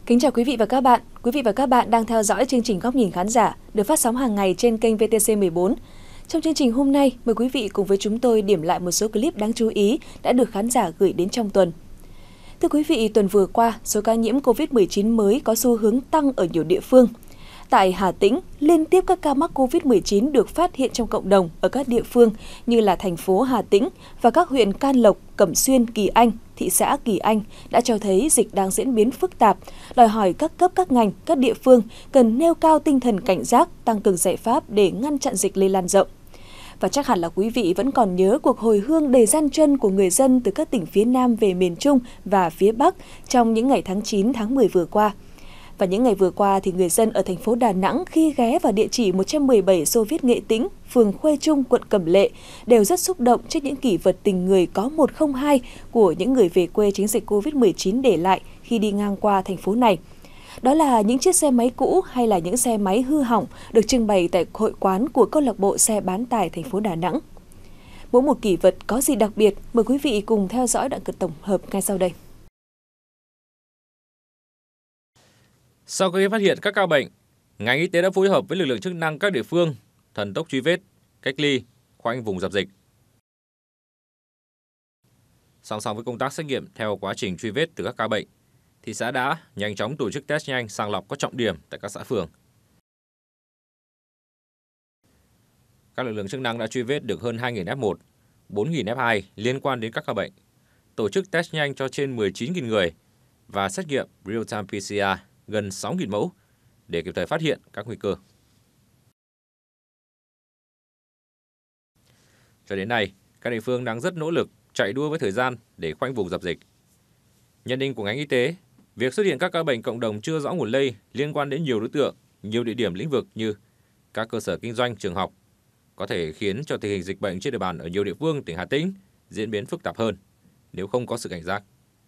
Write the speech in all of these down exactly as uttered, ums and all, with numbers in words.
Kính chào quý vị và các bạn. Quý vị và các bạn đang theo dõi chương trình Góc nhìn khán giả được phát sóng hàng ngày trên kênh vê tê xê mười bốn. Trong chương trình hôm nay, mời quý vị cùng với chúng tôi điểm lại một số clip đáng chú ý đã được khán giả gửi đến trong tuần. Thưa quý vị, tuần vừa qua, số ca nhiễm covid mười chín mới có xu hướng tăng ở nhiều địa phương. Tại Hà Tĩnh, liên tiếp các ca mắc covid mười chín được phát hiện trong cộng đồng ở các địa phương như là thành phố Hà Tĩnh và các huyện Can Lộc, Cẩm Xuyên, Kỳ Anh, thị xã Kỳ Anh đã cho thấy dịch đang diễn biến phức tạp, đòi hỏi các cấp các ngành, các địa phương cần nêu cao tinh thần cảnh giác, tăng cường giải pháp để ngăn chặn dịch lây lan rộng. Và chắc hẳn là quý vị vẫn còn nhớ cuộc hồi hương đầy gian truân của người dân từ các tỉnh phía Nam về miền Trung và phía Bắc trong những ngày tháng chín, tháng mười vừa qua. Và những ngày vừa qua thì người dân ở thành phố Đà Nẵng khi ghé vào địa chỉ một trăm mười bảy Xô Viết Nghệ Tĩnh, phường Khuê Trung, quận Cẩm Lệ đều rất xúc động trước những kỷ vật tình người có một không hai của những người về quê tránh dịch covid mười chín để lại khi đi ngang qua thành phố này. Đó là những chiếc xe máy cũ hay là những xe máy hư hỏng được trưng bày tại hội quán của câu lạc bộ xe bán tải thành phố Đà Nẵng. Mỗi một kỷ vật có gì đặc biệt, mời quý vị cùng theo dõi đoạn clip tổng hợp ngay sau đây. Sau khi phát hiện các ca bệnh, ngành y tế đã phối hợp với lực lượng chức năng các địa phương thần tốc truy vết, cách ly, khoanh vùng dập dịch. Song song với công tác xét nghiệm theo quá trình truy vết từ các ca bệnh, thị xã đã nhanh chóng tổ chức test nhanh sàng lọc có trọng điểm tại các xã phường. Các lực lượng chức năng đã truy vết được hơn hai nghìn ép một, bốn nghìn ép hai liên quan đến các ca bệnh, tổ chức test nhanh cho trên mười chín nghìn người và xét nghiệm real-time pê xê rờ gần sáu nghìn mẫu để kịp thời phát hiện các nguy cơ. Cho đến nay, các địa phương đang rất nỗ lực chạy đua với thời gian để khoanh vùng dập dịch. Nhận định của ngành y tế, việc xuất hiện các ca bệnh cộng đồng chưa rõ nguồn lây liên quan đến nhiều đối tượng, nhiều địa điểm lĩnh vực như các cơ sở kinh doanh, trường học có thể khiến cho tình hình dịch bệnh trên địa bàn ở nhiều địa phương tỉnh Hà Tĩnh diễn biến phức tạp hơn nếu không có sự cảnh giác.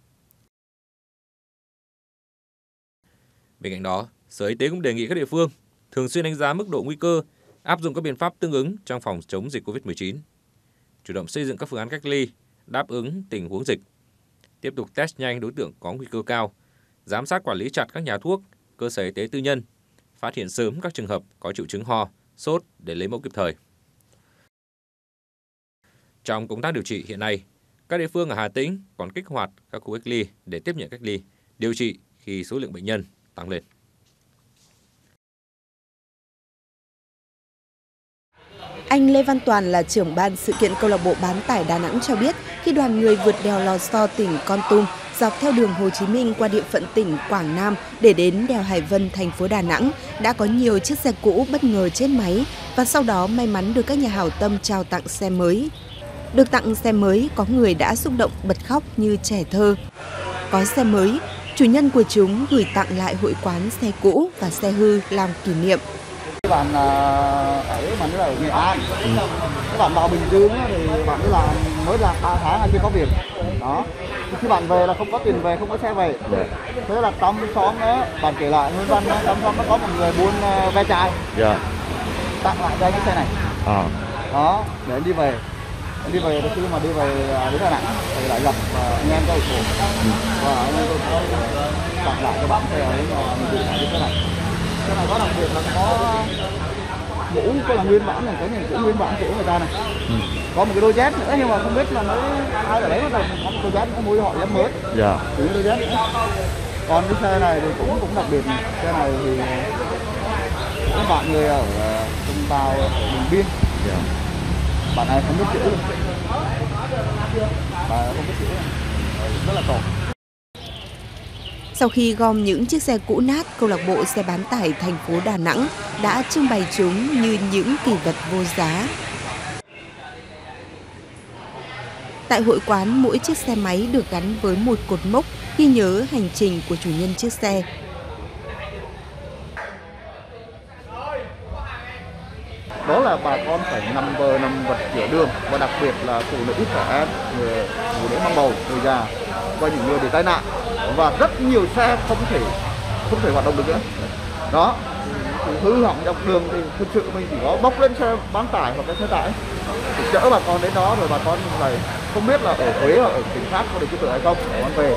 Bên cạnh đó, Sở Y tế cũng đề nghị các địa phương thường xuyên đánh giá mức độ nguy cơ, áp dụng các biện pháp tương ứng trong phòng chống dịch covid mười chín, chủ động xây dựng các phương án cách ly, đáp ứng tình huống dịch, tiếp tục test nhanh đối tượng có nguy cơ cao, giám sát quản lý chặt các nhà thuốc, cơ sở y tế tư nhân, phát hiện sớm các trường hợp có triệu chứng ho, sốt để lấy mẫu kịp thời. Trong công tác điều trị hiện nay, các địa phương ở Hà Tĩnh còn kích hoạt các khu cách ly để tiếp nhận cách ly, điều trị khi số lượng bệnh nhân tăng lên. Anh Lê Văn Toàn là trưởng ban sự kiện câu lạc bộ bán tải Đà Nẵng cho biết, khi đoàn người vượt đèo Lò So tỉnh Kon Tum dọc theo đường Hồ Chí Minh qua địa phận tỉnh Quảng Nam để đến đèo Hải Vân, thành phố Đà Nẵng, đã có nhiều chiếc xe cũ bất ngờ chết máy và sau đó may mắn được các nhà hảo tâm trao tặng xe mới. Được tặng xe mới, có người đã xúc động bật khóc như trẻ thơ. Có xe mới, chủ nhân của chúng gửi tặng lại hội quán xe cũ và xe hư làm kỷ niệm. Các bạn ở mình là ở Nghệ An, ừ. Các bạn vào Bình Dương thì bạn đi làm mới làm ba tháng anh chưa có việc, đó. Khi bạn về là không có tiền về, không có xe về. Yeah. Thế là trong xóm đó, bạn kể lại nguyên văn trong xóm nó có một người buôn ve chai, yeah. Tặng lại cho anh cái xe này, à. Đó, để anh đi về. Anh đi về khi mà đi về đến Đà Nẵng thì lại gặp anh em tôi cổ, ừ. Và anh em tôi tặng lại cho bạn xe ấy mà mình gửi lại cái xe này. Cái này có đặc biệt là có mũ, có là nguyên bản này, cái này cũng nguyên bản của người ta này, ừ. Có một cái đôi dép nữa nhưng mà không biết là mới ai ở đấy mà có một đôi dép, có mua họ dép mới, dạ. Cái đôi dép nữa. Còn cái xe này thì cũng cũng đặc biệt này. Xe này thì các bạn người ở đồng bào ở Bình Biên, dạ. Bạn này không biết chữ luôn, bạn không biết chữ, rất là tội. Sau khi gom những chiếc xe cũ nát, câu lạc bộ xe bán tải thành phố Đà Nẵng đã trưng bày chúng như những kỷ vật vô giá. Tại hội quán, mỗi chiếc xe máy được gắn với một cột mốc ghi nhớ hành trình của chủ nhân chiếc xe. Đó là bà con phải nằm bờ nằm vật giữa đường, và đặc biệt là phụ nữ, trẻ em, người phụ nữ mang bầu, người già và những người bị tai nạn, và rất nhiều xe không thể không thể hoạt động được nữa. Đó, hư hỏng dọc đường thì thực sự mình chỉ có bốc lên xe bán tải hoặc cái xe tải để chở bà con đến đó, rồi bà con lại không biết là ở Huế hoặc ở tỉnh khác có được chữa bệnh hay không, bà con về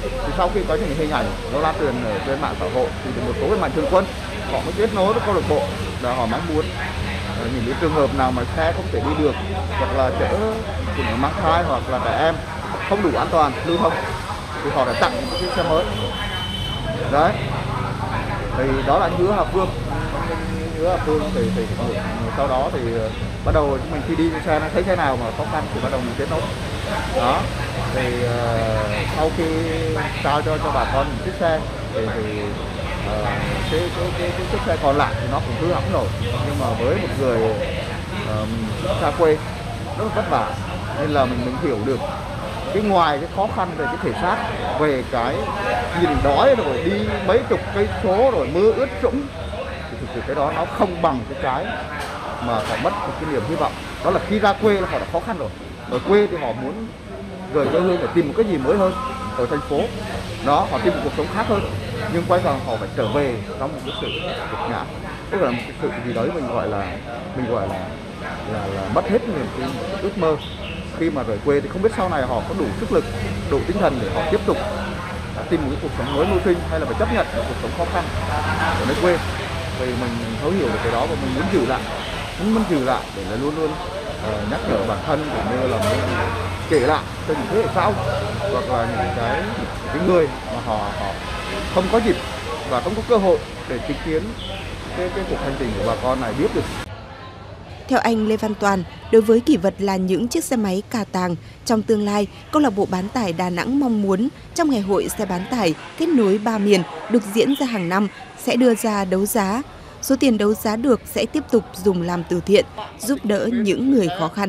Thì sau khi có những hình ảnh nó lan truyền ở trên mạng xã hội thì một số cái mạnh thường quân họ mới kết nối với câu lạc bộ là họ mong muốn những cái trường hợp nào mà xe không thể đi được hoặc là chở phụ nữ mang thai hoặc là trẻ em không đủ an toàn lưu thông thì họ đã tặng những chiếc xe mới. Đấy, thì đó là hứa Hà Phương. Hứa Hà Phương thì, thì sau đó thì bắt đầu mình khi đi xe nó thấy xe nào mà khó khăn thì bắt đầu mình kết nối. Đó, thì uh, sau khi trao cho cho bà con một chiếc xe thì, thì uh, cái, cái, cái, cái chiếc xe còn lại thì nó cũng hư hỏng rồi, nhưng mà với một người uh, xa quê rất là vất vả nên là mình mình hiểu được cái ngoài cái khó khăn về cái thể xác, về cái nhìn đói rồi đi mấy chục cây số rồi mưa ướt sũng thì thực sự cái đó nó không bằng cái cái mà họ mất một cái niềm hy vọng. Đó là khi ra quê là họ đã khó khăn rồi, ở quê thì họ muốn rời quê hương để tìm một cái gì mới hơn ở thành phố, đó họ tìm một cuộc sống khác hơn, nhưng quay vào họ phải trở về trong một cái sự gục ngã, tức là một cái sự gì đấy mình gọi là mình gọi là là, là mất hết niềm tin, ước mơ. Khi mà rời quê thì không biết sau này họ có đủ sức lực, đủ tinh thần để họ tiếp tục tìm một cái cuộc sống mới mưu sinh hay là phải chấp nhận một cuộc sống khó khăn ở nơi quê. Vì mình thấu hiểu được cái đó và mình muốn giữ lại, muốn muốn giữ lại để là luôn luôn uh, nhắc nhở bản thân cũng như là muốn kể lại cho những thế hệ sau hoặc là những cái những cái người mà họ họ không có dịp và không có cơ hội để chứng kiến cái cái cuộc hành trình của bà con này biết được. Theo anh Lê Văn Toàn, đối với kỷ vật là những chiếc xe máy cà tàng, trong tương lai, câu lạc bộ bán tải Đà Nẵng mong muốn trong ngày hội xe bán tải kết nối ba miền được diễn ra hàng năm sẽ đưa ra đấu giá. Số tiền đấu giá được sẽ tiếp tục dùng làm từ thiện, giúp đỡ những người khó khăn.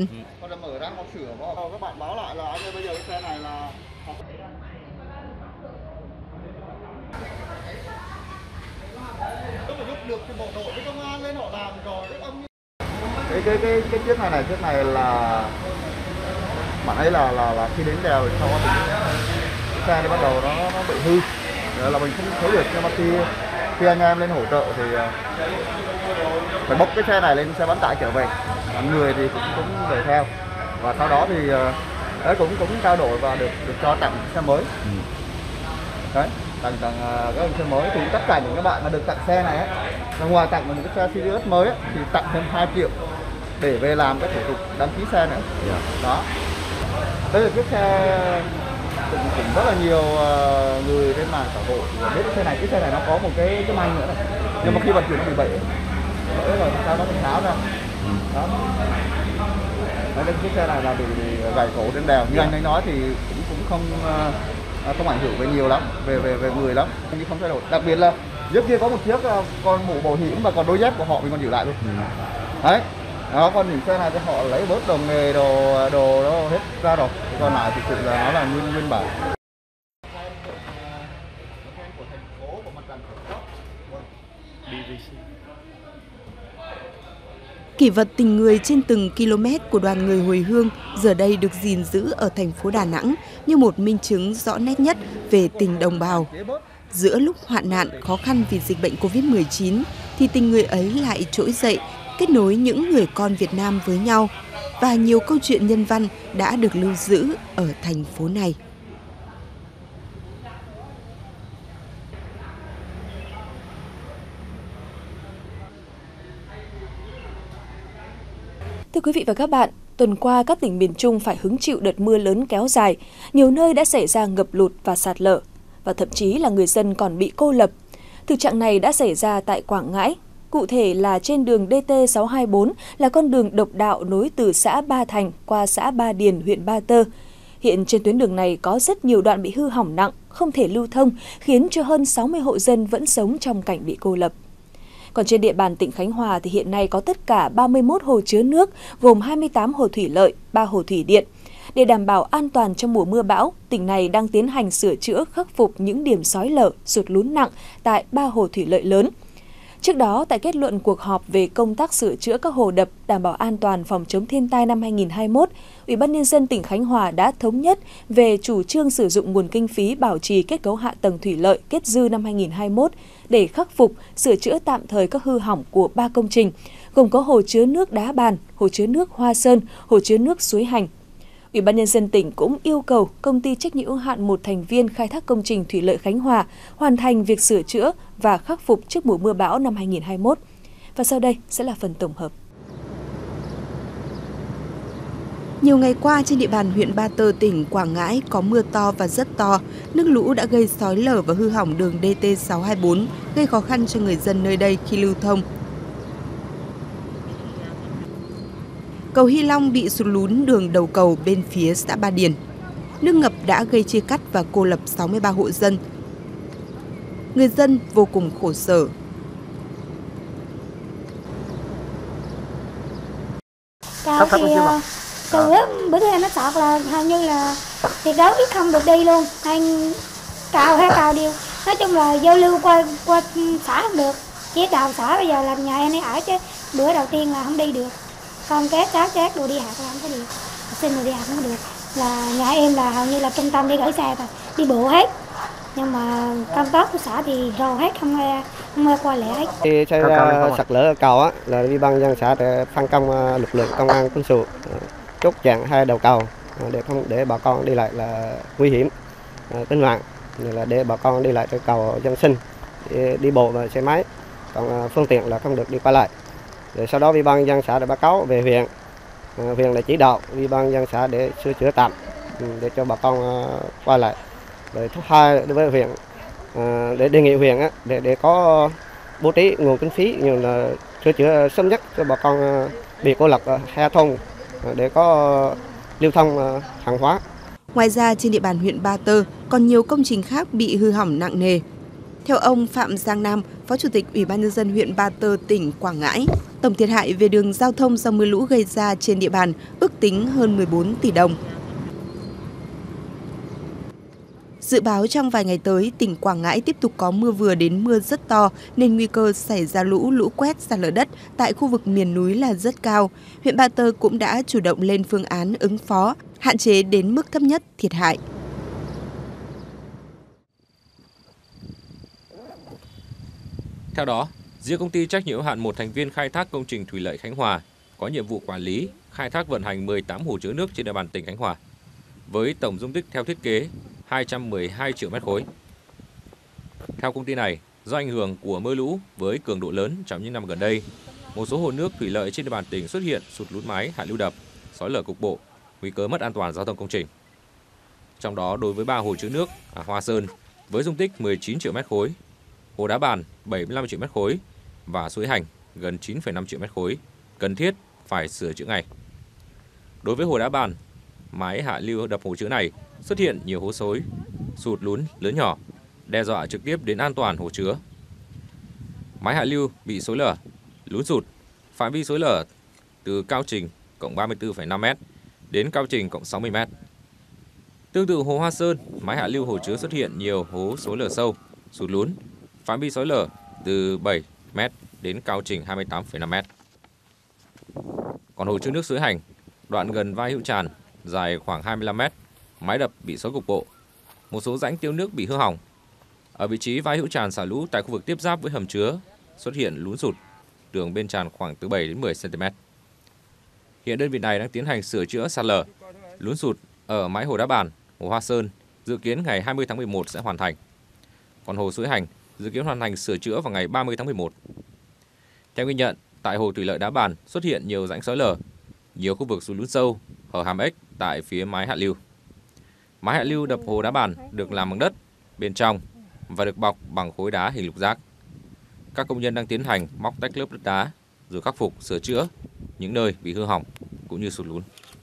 Cái cái cái cái chiếc này này chiếc này là bạn ấy là là là khi đến đèo thì sau đó thì xe thì bắt đầu nó nó bị hư, rồi là mình không thấy được, nhưng mà khi khi anh em lên hỗ trợ thì phải bốc cái xe này lên xe bán tải trở về, người thì cũng cũng về theo, và sau đó thì đấy cũng cũng trao đổi và được được cho tặng xe mới. Đấy, tặng tặng cái xe mới thì tất cả những các bạn mà được tặng xe này ấy, ngoài tặng một cái xe Sirius mới ấy, thì tặng thêm hai triệu để về làm cái thủ tục đăng ký xe nữa. Yeah. Đó, đây là chiếc xe cũng, cũng rất là nhiều người trên mạng xã hội biết cái xe này, cái xe này nó có một cái cái manh nữa này, nhưng mà khi vận chuyển nó bị bể, bể rồi sao nó bị tháo ra. Đó, đây chiếc xe này là bị, bị gãy cổ trên đèo, như yeah. anh ấy nói thì cũng cũng không không ảnh hưởng về nhiều lắm, về về về người lắm, nhưng không thay đổi. Đặc biệt là trước kia có một chiếc con mũ bảo hiểm và còn đôi dép của họ mình còn giữ lại luôn. Ừ. Đấy, đó, còn những xe này thì họ lấy bớt đồ nghề, đồ đồ đó hết ra rồi, còn lại thực sự là nó là nguyên nguyên bản. Kỷ vật tình người trên từng km của đoàn người hồi hương giờ đây được gìn giữ ở thành phố Đà Nẵng như một minh chứng rõ nét nhất về tình đồng bào. Giữa lúc hoạn nạn khó khăn vì dịch bệnh Covid mười chín thì tình người ấy lại trỗi dậy, kết nối những người con Việt Nam với nhau, và nhiều câu chuyện nhân văn đã được lưu giữ ở thành phố này. Thưa quý vị và các bạn, tuần qua các tỉnh miền Trung phải hứng chịu đợt mưa lớn kéo dài, nhiều nơi đã xảy ra ngập lụt và sạt lở, và thậm chí là người dân còn bị cô lập. Thực trạng này đã xảy ra tại Quảng Ngãi, cụ thể là trên đường D T sáu hai bốn là con đường độc đạo nối từ xã Ba Thành qua xã Ba Điền, huyện Ba Tơ. Hiện trên tuyến đường này có rất nhiều đoạn bị hư hỏng nặng, không thể lưu thông, khiến cho hơn sáu mươi hộ dân vẫn sống trong cảnh bị cô lập. Còn trên địa bàn tỉnh Khánh Hòa thì hiện nay có tất cả ba mươi mốt hồ chứa nước, gồm hai mươi tám hồ thủy lợi, ba hồ thủy điện. Để đảm bảo an toàn trong mùa mưa bão, tỉnh này đang tiến hành sửa chữa khắc phục những điểm xói lở, sụt lún nặng tại ba hồ thủy lợi lớn. Trước đó, tại kết luận cuộc họp về công tác sửa chữa các hồ đập đảm bảo an toàn phòng chống thiên tai năm hai nghìn không trăm hai mươi mốt, Ủy ban Nhân dân tỉnh Khánh Hòa đã thống nhất về chủ trương sử dụng nguồn kinh phí bảo trì kết cấu hạ tầng thủy lợi kết dư năm hai nghìn không trăm hai mươi mốt để khắc phục, sửa chữa tạm thời các hư hỏng của ba công trình, gồm có hồ chứa nước Đá Bàn, hồ chứa nước Hoa Sơn, hồ chứa nước Suối Hành. Ủy ban Nhân dân tỉnh cũng yêu cầu Công ty trách nhiệm hữu hạn một thành viên khai thác công trình thủy lợi Khánh Hòa hoàn thành việc sửa chữa và khắc phục trước mùa mưa bão năm hai nghìn không trăm hai mươi mốt. Và sau đây sẽ là phần tổng hợp. Nhiều ngày qua trên địa bàn huyện Ba Tơ, tỉnh Quảng Ngãi có mưa to và rất to. Nước lũ đã gây xói lở và hư hỏng đường D T sáu hai bốn, gây khó khăn cho người dân nơi đây khi lưu thông. Cầu Hy Long bị sụt lún đường đầu cầu bên phía xã Ba Điền. Nước ngập đã gây chia cắt và cô lập sáu mươi ba hộ dân. Người dân vô cùng khổ sở. Cao thì từ bữa nay nó sọt là hầu như là thì đó ít không được đi luôn, anh cào hay cào điều, nói chung là giao lưu qua qua xã không được, chỉ đào xã bây giờ làm nhà em ấy ở chứ bữa đầu tiên là không đi được, con cái cháu chát đồ đi học là không có được, học sinh đồ đi học không có được, là nhà em là hầu như là trung tâm đi gửi xe thôi, đi bộ hết, nhưng mà công tác của xã thì rồ hết, không ai không ai qua lẻ hết. Khi xảy ra sạt lở cầu á là Ủy ban nhân dân xã để phân công lực lượng công an quân sự chốt chặn hai đầu cầu để không để bà con đi lại là nguy hiểm tính mạng, là để bà con đi lại trên cầu dân sinh đi bộ và xe máy, còn phương tiện là không được đi qua lại. Để sau đó Ủy ban nhân dân xã đã báo cáo về huyện, huyện đã chỉ đạo Ủy ban nhân dân xã để sửa chữa tạm để cho bà con qua lại. Rồi thứ hai đối với huyện để đề nghị huyện để để có bố trí nguồn kinh phí như là sửa chữa sớm nhất cho bà con bị cô lập hai thôn để có lưu thông hàng hóa. Ngoài ra trên địa bàn huyện Ba Tơ còn nhiều công trình khác bị hư hỏng nặng nề. Theo ông Phạm Giang Nam, Phó Chủ tịch Ủy ban Nhân dân huyện Ba Tơ, tỉnh Quảng Ngãi, tổng thiệt hại về đường giao thông do mưa lũ gây ra trên địa bàn ước tính hơn mười bốn tỷ đồng. Dự báo trong vài ngày tới, tỉnh Quảng Ngãi tiếp tục có mưa vừa đến mưa rất to nên nguy cơ xảy ra lũ, lũ quét, sạt lở đất tại khu vực miền núi là rất cao. Huyện Ba Tơ cũng đã chủ động lên phương án ứng phó, hạn chế đến mức thấp nhất thiệt hại. Theo đó, riêng Công ty trách nhiệm hữu hạn một thành viên khai thác công trình thủy lợi Khánh Hòa có nhiệm vụ quản lý, khai thác vận hành mười tám hồ chứa nước trên địa bàn tỉnh Khánh Hòa, với tổng dung tích theo thiết kế hai trăm mười hai triệu mét khối. Theo công ty này, do ảnh hưởng của mưa lũ với cường độ lớn trong những năm gần đây, một số hồ nước thủy lợi trên địa bàn tỉnh xuất hiện sụt lún mái, hạ lưu đập, xói lở cục bộ, nguy cơ mất an toàn giao thông công trình. Trong đó, đối với ba hồ chứa nước ở Hoa Sơn với dung tích mười chín triệu mét khối, Hồ Đá Bàn bảy mươi lăm triệu mét khối và Suối Hành gần chín phẩy năm triệu mét khối cần thiết phải sửa chữa ngay. Đối với Hồ Đá Bàn, mái hạ lưu đập hồ chứa này xuất hiện nhiều hố xối, sụt lún lớn nhỏ, đe dọa trực tiếp đến an toàn hồ chứa. Mái hạ lưu bị xối lở, lún sụt, phạm vi xối lở từ cao trình cộng ba mươi tư phẩy năm mét đến cao trình cộng sáu mươi mét. Tương tự hồ Hoa Sơn, mái hạ lưu hồ chứa xuất hiện nhiều hố xối lở sâu, sụt lún, phạm vi xói lở từ bảy mét đến cao trình hai mươi tám phẩy năm mét. Còn hồ chứa nước Suối Hành, đoạn gần vai Hữu Tràn, dài khoảng hai mươi lăm mét, mái đập bị xói cục bộ, một số rãnh tiêu nước bị hư hỏng. Ở vị trí vai Hữu Tràn xả lũ tại khu vực tiếp giáp với hầm chứa xuất hiện lún sụt, đường bên tràn khoảng từ bảy đến mười xăng ti mét. Hiện đơn vị này đang tiến hành sửa chữa sạt lở, lún sụt ở mái hồ Đá Bàn, hồ Hoa Sơn, dự kiến ngày hai mươi tháng mười một sẽ hoàn thành. Còn hồ Suối Hành dự kiến hoàn thành sửa chữa vào ngày ba mươi tháng mười một. Theo ghi nhận, tại hồ thủy lợi Đá Bàn xuất hiện nhiều rãnh xói lở, nhiều khu vực sụt lún sâu, hở hàm ếch tại phía mái hạ lưu. Mái hạ lưu đập hồ Đá Bàn được làm bằng đất bên trong và được bọc bằng khối đá hình lục giác. Các công nhân đang tiến hành móc tách lớp đất đá rồi khắc phục sửa chữa những nơi bị hư hỏng cũng như sụt lún.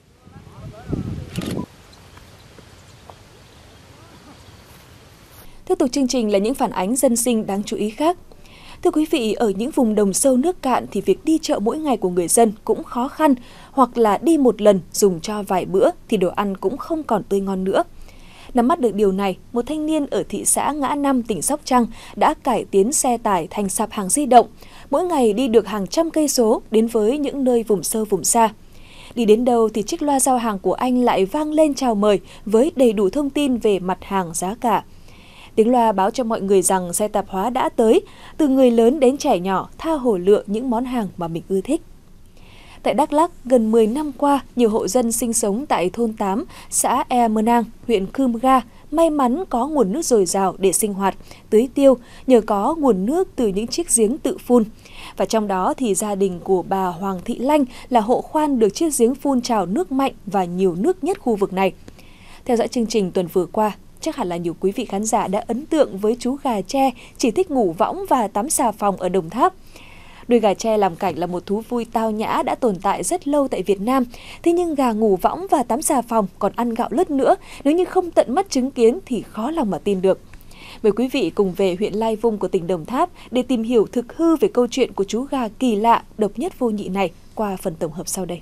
Tiếp tục chương trình là những phản ánh dân sinh đáng chú ý khác. Thưa quý vị, ở những vùng đồng sâu nước cạn thì việc đi chợ mỗi ngày của người dân cũng khó khăn, hoặc là đi một lần dùng cho vài bữa thì đồ ăn cũng không còn tươi ngon nữa. Nắm bắt được điều này, một thanh niên ở thị xã Ngã Năm, tỉnh Sóc Trăng đã cải tiến xe tải thành sạp hàng di động, mỗi ngày đi được hàng trăm cây số đến với những nơi vùng sâu vùng xa. Đi đến đâu thì chiếc loa giao hàng của anh lại vang lên chào mời với đầy đủ thông tin về mặt hàng, giá cả. Tiếng loa báo cho mọi người rằng xe tạp hóa đã tới, từ người lớn đến trẻ nhỏ tha hồ lựa những món hàng mà mình ưa thích. Tại Đắk Lắk, gần mười năm qua, nhiều hộ dân sinh sống tại thôn tám, xã Ea Mơ Nang, huyện Cư Mơ Ga may mắn có nguồn nước dồi dào để sinh hoạt, tưới tiêu nhờ có nguồn nước từ những chiếc giếng tự phun. Và trong đó thì gia đình của bà Hoàng Thị Lanh là hộ khoan được chiếc giếng phun trào nước mạnh và nhiều nước nhất khu vực này. Theo dõi chương trình tuần vừa qua, chắc hẳn là nhiều quý vị khán giả đã ấn tượng với chú gà tre chỉ thích ngủ võng và tắm xà phòng ở Đồng Tháp. Nuôi gà tre làm cảnh là một thú vui tao nhã đã tồn tại rất lâu tại Việt Nam. Thế nhưng gà ngủ võng và tắm xà phòng còn ăn gạo lứt nữa, nếu như không tận mắt chứng kiến thì khó lòng mà tin được. Mời quý vị cùng về huyện Lai Vung của tỉnh Đồng Tháp để tìm hiểu thực hư về câu chuyện của chú gà kỳ lạ, độc nhất vô nhị này qua phần tổng hợp sau đây.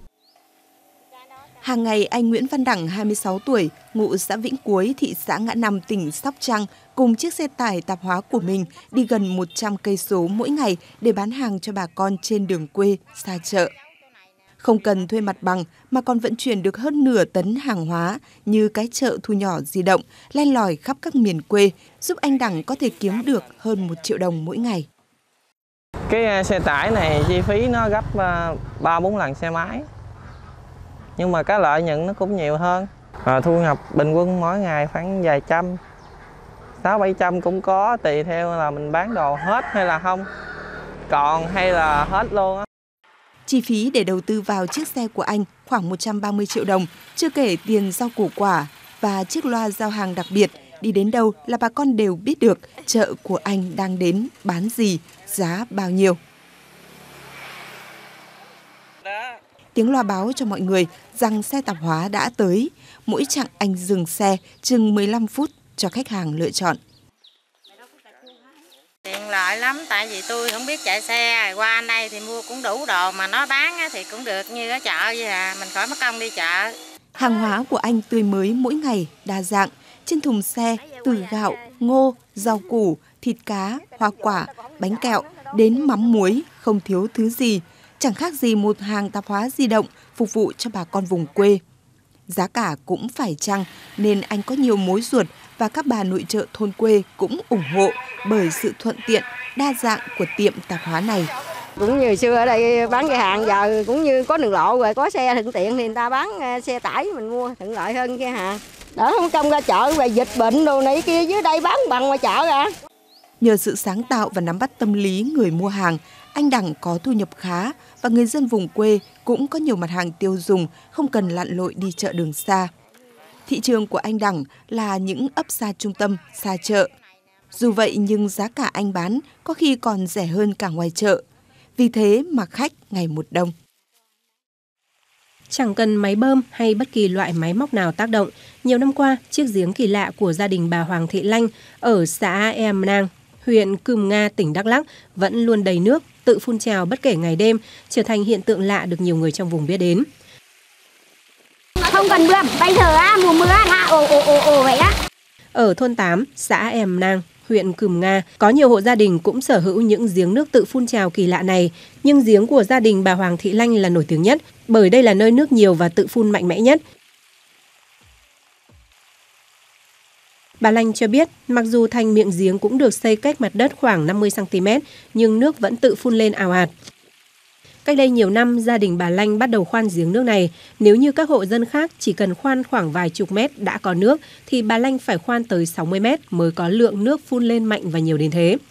Hàng ngày, anh Nguyễn Văn Đẳng, hai mươi sáu tuổi, ngụ xã Vĩnh Cuối, thị xã Ngã Năm, tỉnh Sóc Trăng, cùng chiếc xe tải tạp hóa của mình đi gần một trăm cây số mỗi ngày để bán hàng cho bà con trên đường quê, xa chợ. Không cần thuê mặt bằng mà còn vận chuyển được hơn nửa tấn hàng hóa như cái chợ thu nhỏ di động, len lỏi khắp các miền quê, giúp anh Đẳng có thể kiếm được hơn một triệu đồng mỗi ngày. Cái xe tải này chi phí nó gấp ba bốn lần xe máy. Nhưng mà cái lợi nhuận nó cũng nhiều hơn. À, thu nhập bình quân mỗi ngày khoảng vài trăm, sáu bảy trăm cũng có, tùy theo là mình bán đồ hết hay là không, còn hay là hết luôn á. Chi phí để đầu tư vào chiếc xe của anh khoảng một trăm ba mươi triệu đồng, chưa kể tiền rau củ quả và chiếc loa giao hàng đặc biệt. Đi đến đâu là bà con đều biết được chợ của anh đang đến, bán gì, giá bao nhiêu. Tiếng loa báo cho mọi người rằng xe tạp hóa đã tới. Mỗi chặng anh dừng xe chừng mười lăm phút cho khách hàng lựa chọn. Tiện lợi lắm, tại vì tôi không biết chạy xe, qua anh đây thì mua cũng đủ đồ, mà nó bán thì cũng được như ở chợ vậy à, mình khỏi mất công đi chợ. Hàng hóa của anh tươi mới mỗi ngày, đa dạng. Trên thùng xe, từ gạo, ngô, rau củ, thịt cá, hoa quả, bánh kẹo, đến mắm muối, không thiếu thứ gì. Chẳng khác gì một hàng tạp hóa di động phục vụ cho bà con vùng quê. Giá cả cũng phải chăng nên anh có nhiều mối ruột và các bà nội trợ thôn quê cũng ủng hộ bởi sự thuận tiện, đa dạng của tiệm tạp hóa này. Cũng như xưa ở đây bán cái hàng, giờ cũng như có đường lộ rồi, có xe thuận tiện thì người ta bán xe tải mình mua thuận lợi hơn cái hàng. Đỡ không công ra chợ về dịch bệnh đồ này kia, dưới đây bán bằng ngoài chợ ra. Nhờ sự sáng tạo và nắm bắt tâm lý người mua hàng, anh Đẳng có thu nhập khá và người dân vùng quê cũng có nhiều mặt hàng tiêu dùng, không cần lặn lội đi chợ đường xa. Thị trường của anh Đẳng là những ấp xa trung tâm, xa chợ. Dù vậy nhưng giá cả anh bán có khi còn rẻ hơn cả ngoài chợ. Vì thế mà khách ngày một đông. Chẳng cần máy bơm hay bất kỳ loại máy móc nào tác động, nhiều năm qua, chiếc giếng kỳ lạ của gia đình bà Hoàng Thị Lanh ở xã Ea Mơ Nang, huyện Cư Mơ Ga, tỉnh Đắk Lắk vẫn luôn đầy nước, tự phun trào bất kể ngày đêm, trở thành hiện tượng lạ được nhiều người trong vùng biết đến. Không cần bơm, bây giờ á, mùa mưa tha ồ ồ ồ ồ vậy á. Ở thôn tám, xã Ea Mơ Nang, huyện Cư Mơ Ga, có nhiều hộ gia đình cũng sở hữu những giếng nước tự phun trào kỳ lạ này, nhưng giếng của gia đình bà Hoàng Thị Lanh là nổi tiếng nhất, bởi đây là nơi nước nhiều và tự phun mạnh mẽ nhất. Bà Lanh cho biết, mặc dù thành miệng giếng cũng được xây cách mặt đất khoảng năm mươi xăng ti mét, nhưng nước vẫn tự phun lên ào ạt. Cách đây nhiều năm, gia đình bà Lanh bắt đầu khoan giếng nước này. Nếu như các hộ dân khác chỉ cần khoan khoảng vài chục mét đã có nước, thì bà Lanh phải khoan tới sáu mươi mét mới có lượng nước phun lên mạnh và nhiều đến thế.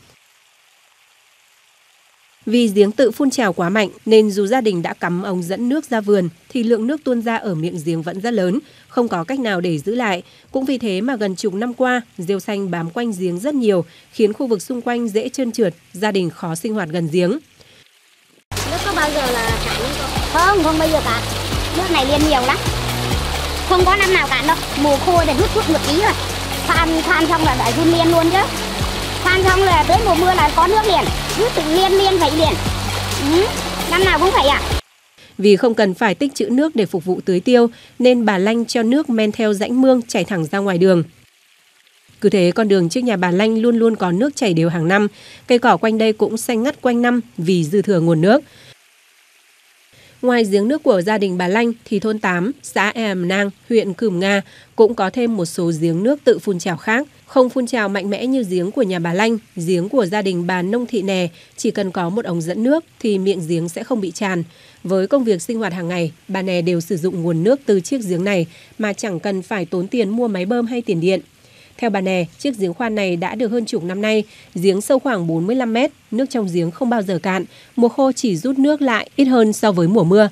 Vì giếng tự phun trào quá mạnh nên dù gia đình đã cắm ống dẫn nước ra vườn thì lượng nước tuôn ra ở miệng giếng vẫn rất lớn, không có cách nào để giữ lại. Cũng vì thế mà gần chục năm qua, rêu xanh bám quanh giếng rất nhiều, khiến khu vực xung quanh dễ trơn trượt, gia đình khó sinh hoạt gần giếng. Nước có bao giờ là cạn không? Không, không bao giờ cạn. Nước này liên nhiều lắm. Không có năm nào cạn đâu. Mùa khô thì hút hút một tí rồi. Khoan khoan xong là đợi phun liên luôn chứ. Khoan xong là tới mùa mưa là có nước liền. Nước tự liên liên phải liền. Ừ, năm nào cũng phải à. Vì không cần phải tích trữ nước để phục vụ tưới tiêu, nên bà Lanh cho nước men theo rãnh mương chảy thẳng ra ngoài đường. Cứ thế con đường trước nhà bà Lanh luôn luôn có nước chảy đều hàng năm, cây cỏ quanh đây cũng xanh ngắt quanh năm vì dư thừa nguồn nước. Ngoài giếng nước của gia đình bà Lanh thì thôn tám, xã Ea Nang, huyện Cửm Nga cũng có thêm một số giếng nước tự phun trào khác. Không phun trào mạnh mẽ như giếng của nhà bà Lanh, giếng của gia đình bà Nông Thị Nè chỉ cần có một ống dẫn nước thì miệng giếng sẽ không bị tràn. Với công việc sinh hoạt hàng ngày, bà Nè đều sử dụng nguồn nước từ chiếc giếng này mà chẳng cần phải tốn tiền mua máy bơm hay tiền điện. Theo bà Nè, chiếc giếng khoan này đã được hơn chục năm nay, giếng sâu khoảng bốn mươi lăm mét, nước trong giếng không bao giờ cạn, mùa khô chỉ rút nước lại ít hơn so với mùa mưa.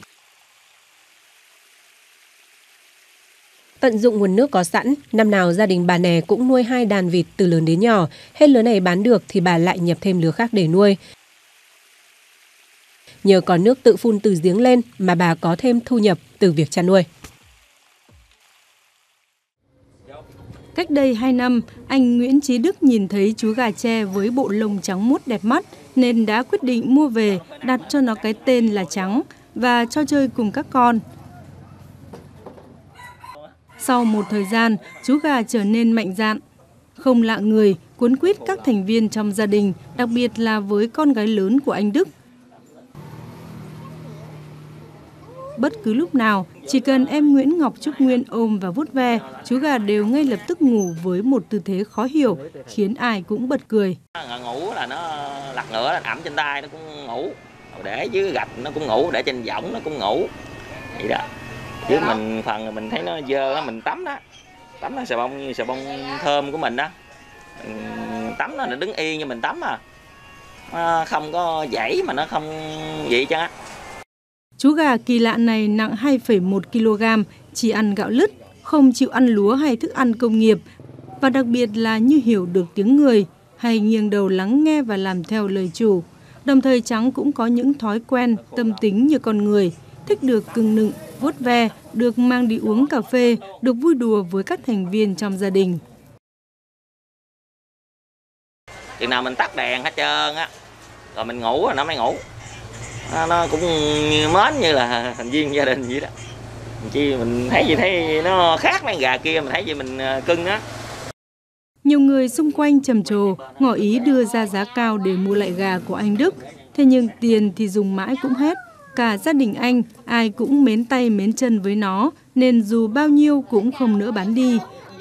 Tận dụng nguồn nước có sẵn, năm nào gia đình bà Nè cũng nuôi hai đàn vịt từ lớn đến nhỏ, hết lứa này bán được thì bà lại nhập thêm lứa khác để nuôi. Nhờ có nước tự phun từ giếng lên mà bà có thêm thu nhập từ việc chăn nuôi. Cách đây hai năm, anh Nguyễn Chí Đức nhìn thấy chú gà tre với bộ lông trắng muốt đẹp mắt nên đã quyết định mua về, đặt cho nó cái tên là Trắng và cho chơi cùng các con. Sau một thời gian, chú gà trở nên mạnh dạn. Không lạ người, cuốn quýt các thành viên trong gia đình, đặc biệt là với con gái lớn của anh Đức. Bất cứ lúc nào, chỉ cần em Nguyễn Ngọc Trúc Nguyên ôm và vuốt ve, chú gà đều ngay lập tức ngủ với một tư thế khó hiểu, khiến ai cũng bật cười. Ngủ là nó lặt ngửa, nó ẩm trên tay nó cũng ngủ, để dưới gạch nó cũng ngủ, để trên võng nó cũng ngủ. Vậy đó. Chứ mình phần mình thấy nó dơ đó, mình tắm đó. Tắm nó xà bông như xà bông thơm của mình đó. Mình tắm nó đứng yên như mình tắm à. Nó không có dãy mà nó không vậy chứ á. Chú gà kỳ lạ này nặng hai phẩy một ki lô gam, chỉ ăn gạo lứt, không chịu ăn lúa hay thức ăn công nghiệp. Và đặc biệt là như hiểu được tiếng người, hay nghiêng đầu lắng nghe và làm theo lời chủ. Đồng thời Trắng cũng có những thói quen, tâm tính như con người, thích được cưng nựng, vuốt ve, được mang đi uống cà phê, được vui đùa với các thành viên trong gia đình. Chừng nào mình tắt đèn hết trơn á, rồi mình ngủ rồi nó mới ngủ. Nó, nó cũng mến như là thành viên gia đình vậy đó. Chi mình thấy gì thấy nó khác mấy gà kia, mình thấy gì mình cưng á. Nhiều người xung quanh trầm trồ, ngỏ ý đưa ra giá cao để mua lại gà của anh Đức. Thế nhưng tiền thì dùng mãi cũng hết. Cả gia đình anh, ai cũng mến tay mến chân với nó, nên dù bao nhiêu cũng không nỡ bán đi.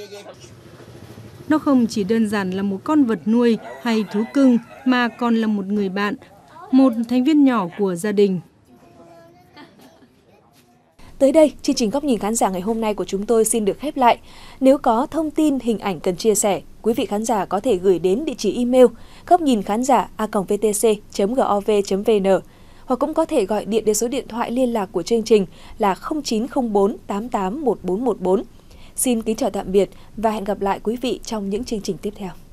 Nó không chỉ đơn giản là một con vật nuôi hay thú cưng, mà còn là một người bạn, một thành viên nhỏ của gia đình. Tới đây, chương trình Góc nhìn khán giả ngày hôm nay của chúng tôi xin được khép lại. Nếu có thông tin, hình ảnh cần chia sẻ, quý vị khán giả có thể gửi đến địa chỉ email góc nhìn khán giả a còng vê tê xê chấm gov chấm vê en hoặc cũng có thể gọi điện đến số điện thoại liên lạc của chương trình là không chín không bốn tám tám một bốn một bốn. Xin kính chào tạm biệt và hẹn gặp lại quý vị trong những chương trình tiếp theo.